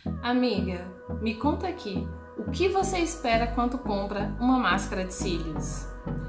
Amiga, me conta aqui, o que você espera quando compra uma máscara de cílios?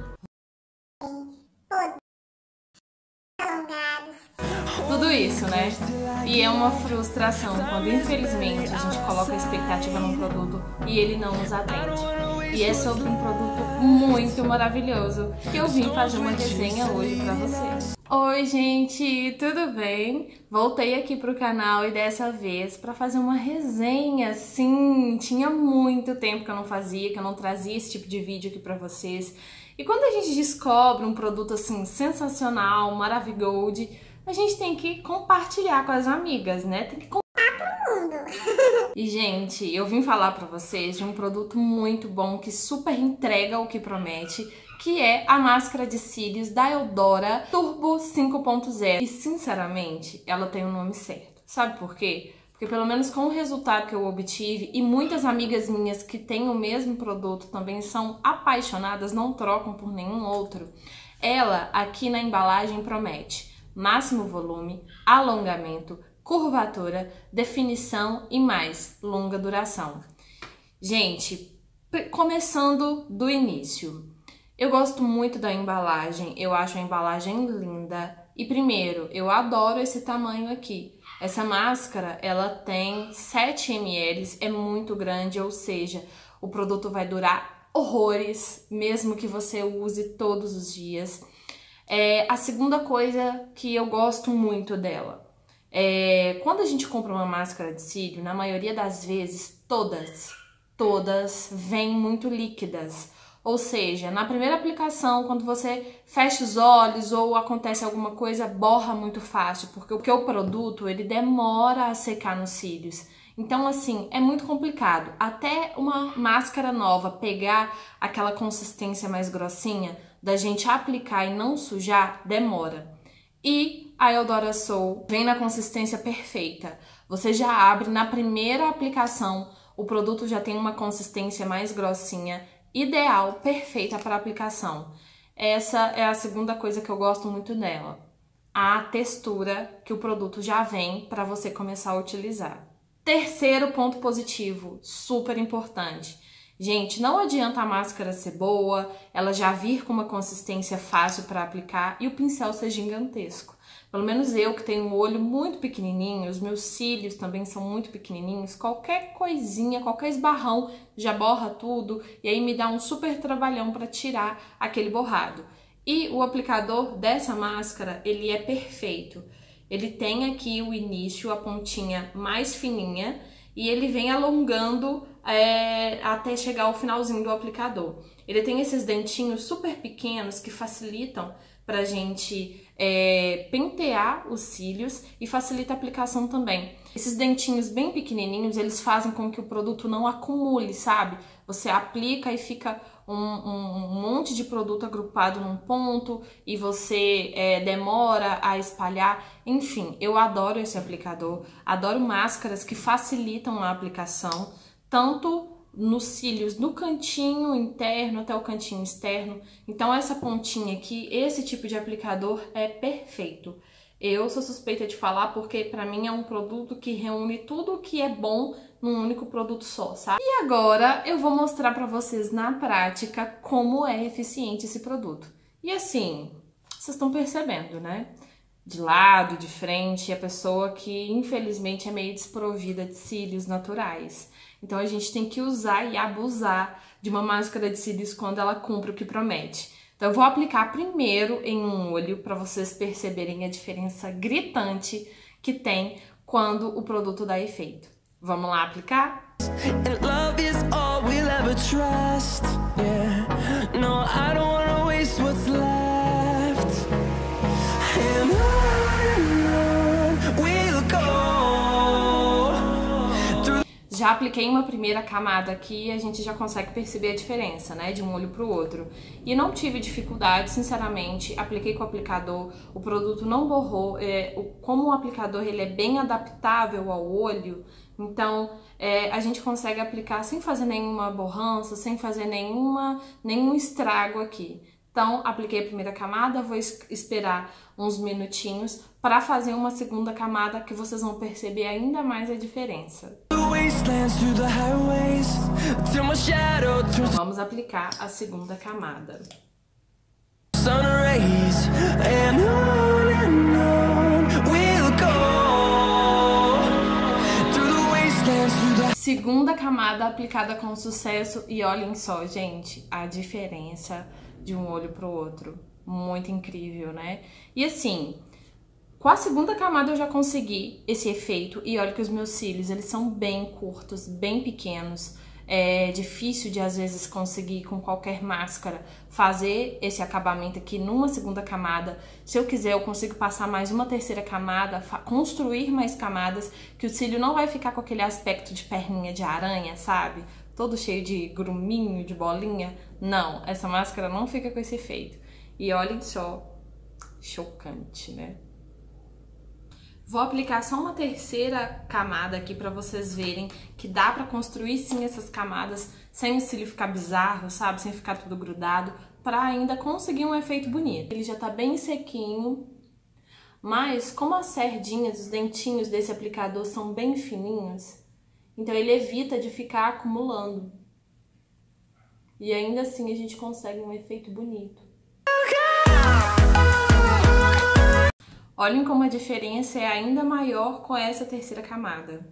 Tudo isso, né? E é uma frustração quando infelizmente a gente coloca a expectativa num produto e ele não nos atende. E é sobre um produto muito maravilhoso que eu vim fazer uma resenha hoje pra vocês. Oi gente, tudo bem? Voltei aqui pro canal e dessa vez pra fazer uma resenha. Sim, tinha muito tempo que eu não fazia, que eu não trazia esse tipo de vídeo aqui pra vocês. E quando a gente descobre um produto assim sensacional, maravigold, a gente tem que compartilhar com as amigas, né? Tem que contar pro mundo. E, gente, eu vim falar pra vocês de um produto muito bom que super entrega o que promete, que é a máscara de cílios da Eudora Turbo 5.0. E, sinceramente, ela tem o nome certo. Sabe por quê? Porque pelo menos com o resultado que eu obtive, e muitas amigas minhas que têm o mesmo produto também são apaixonadas, não trocam por nenhum outro, ela aqui na embalagem promete máximo volume, alongamento, curvatura, definição e mais longa duração. Gente, começando do início, eu gosto muito da embalagem, eu acho a embalagem linda e primeiro, eu adoro esse tamanho aqui. Essa máscara, ela tem 7 ml, é muito grande, ou seja, o produto vai durar horrores, mesmo que você use todos os dias. A segunda coisa que eu gosto muito dela quando a gente compra uma máscara de cílio, na maioria das vezes, todas vêm muito líquidas. Ou seja, na primeira aplicação, quando você fecha os olhos ou acontece alguma coisa, borra muito fácil, porque o produto ele demora a secar nos cílios. Então, assim, é muito complicado. Até uma máscara nova pegar aquela consistência mais grossinha, da gente aplicar e não sujar, demora. E a Eudora Soul vem na consistência perfeita. Você já abre na primeira aplicação, o produto já tem uma consistência mais grossinha, ideal, perfeita para aplicação. Essa é a segunda coisa que eu gosto muito dela. A textura que o produto já vem para você começar a utilizar. Terceiro ponto positivo, super importante. Gente, não adianta a máscara ser boa, ela já vir com uma consistência fácil para aplicar e o pincel ser gigantesco. Pelo menos eu que tenho um olho muito pequenininho, os meus cílios também são muito pequenininhos, qualquer coisinha, qualquer esbarrão já borra tudo e aí me dá um super trabalhão para tirar aquele borrado. E o aplicador dessa máscara, ele é perfeito. Ele tem aqui o início, a pontinha mais fininha, e ele vem alongando até chegar ao finalzinho do aplicador. Ele tem esses dentinhos super pequenos que facilitam pra gente pentear os cílios e facilita a aplicação também. Esses dentinhos bem pequenininhos, eles fazem com que o produto não acumule, sabe? Você aplica e fica um monte de produto agrupado num ponto e você demora a espalhar. Enfim, eu adoro esse aplicador, adoro máscaras que facilitam a aplicação, tanto nos cílios, no cantinho interno até o cantinho externo. Então essa pontinha aqui, esse tipo de aplicador é perfeito. Eu sou suspeita de falar porque pra mim é um produto que reúne tudo o que é bom num único produto só, sabe? E agora eu vou mostrar pra vocês na prática como é eficiente esse produto. E assim, vocês estão percebendo, né? De lado, de frente, a pessoa que infelizmente é meio desprovida de cílios naturais. Então a gente tem que usar e abusar de uma máscara de cílios quando ela cumpre o que promete. Então eu vou aplicar primeiro em um olho para vocês perceberem a diferença gritante que tem quando o produto dá efeito. Vamos lá aplicar? Já apliquei uma primeira camada aqui e a gente já consegue perceber a diferença, né, de um olho para o outro. E não tive dificuldade, sinceramente, apliquei com o aplicador, o produto não borrou, como o aplicador ele é bem adaptável ao olho, então a gente consegue aplicar sem fazer nenhuma borrança, sem fazer nenhum estrago aqui. Então, apliquei a primeira camada, vou esperar uns minutinhos para fazer uma segunda camada que vocês vão perceber ainda mais a diferença. Vamos aplicar a segunda camada. Segunda camada aplicada com sucesso e olhem só, gente, a diferença de um olho pro outro. Muito incrível, né? E assim, com a segunda camada eu já consegui esse efeito e olha que os meus cílios, eles são bem curtos, bem pequenos. É difícil de às vezes conseguir com qualquer máscara fazer esse acabamento aqui numa segunda camada. Se eu quiser, eu consigo passar mais uma terceira camada, construir mais camadas, que o cílio não vai ficar com aquele aspecto de perninha de aranha, sabe? Todo cheio de gruminho, de bolinha. Não, essa máscara não fica com esse efeito. E olhem só, chocante, né? Vou aplicar só uma terceira camada aqui pra vocês verem que dá pra construir sim essas camadas sem o cílio ficar bizarro, sabe? Sem ficar tudo grudado, pra ainda conseguir um efeito bonito. Ele já tá bem sequinho, mas como as cerdinhas, os dentinhos desse aplicador são bem fininhos, então ele evita de ficar acumulando. E ainda assim a gente consegue um efeito bonito. Olhem como a diferença é ainda maior com essa terceira camada.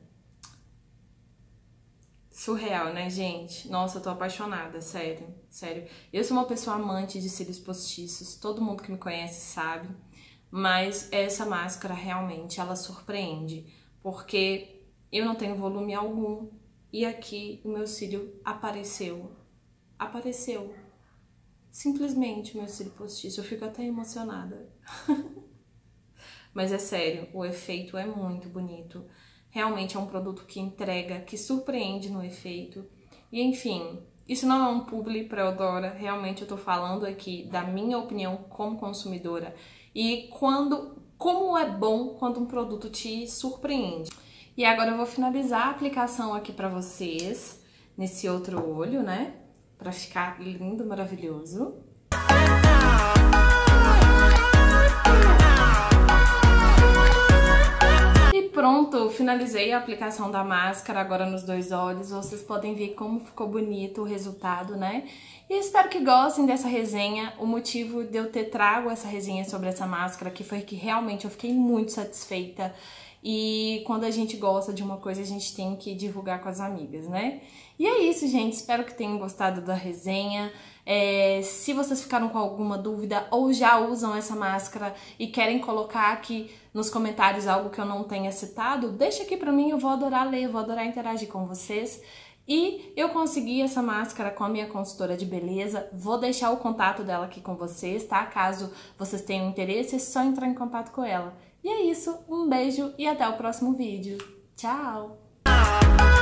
Surreal, né, gente? Nossa, eu tô apaixonada, sério, sério. Eu sou uma pessoa amante de cílios postiços, todo mundo que me conhece sabe. Mas essa máscara realmente, ela surpreende, porque eu não tenho volume algum e aqui o meu cílio apareceu. Apareceu. Simplesmente o meu cílio postiço, eu fico até emocionada. Mas é sério, o efeito é muito bonito. Realmente é um produto que entrega, que surpreende no efeito. E enfim, isso não é um publi pra Eudora, realmente eu tô falando aqui da minha opinião como consumidora. E como é bom quando um produto te surpreende. E agora eu vou finalizar a aplicação aqui pra vocês, nesse outro olho, né? Pra ficar lindo, maravilhoso. Pronto, finalizei a aplicação da máscara agora nos dois olhos. Vocês podem ver como ficou bonito o resultado, né? E espero que gostem dessa resenha. O motivo de eu ter trago essa resenha sobre essa máscara que foi que realmente eu fiquei muito satisfeita. E quando a gente gosta de uma coisa, a gente tem que divulgar com as amigas, né? E é isso, gente. Espero que tenham gostado da resenha. Se vocês ficaram com alguma dúvida ou já usam essa máscara e querem colocar aqui nos comentários algo que eu não tenha citado, deixa aqui pra mim, eu vou adorar ler, eu vou adorar interagir com vocês. E eu consegui essa máscara com a minha consultora de beleza, vou deixar o contato dela aqui com vocês, tá? Caso vocês tenham interesse, é só entrar em contato com ela. E é isso, um beijo e até o próximo vídeo. Tchau!